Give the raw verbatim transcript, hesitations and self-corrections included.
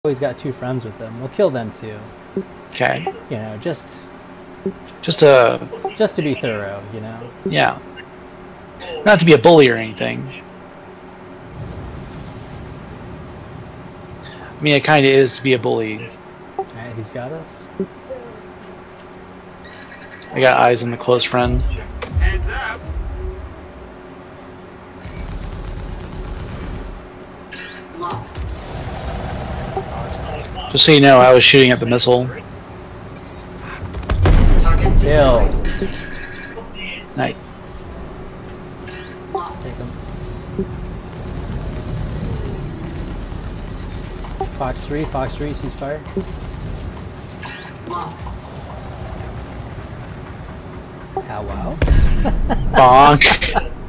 He's got two friends with him. We'll kill them too. Okay. You know, just Just uh just to be thorough, you know. yeah. Not to be a bully or anything. I mean, it kind of is to be a bully. Alright, he's got us. I got eyes on the close friend. Heads up. Just so you know, I was shooting at the missile. Kill. Nice. Take him. Fox three, Fox three, ceasefire. How wow. Bonk.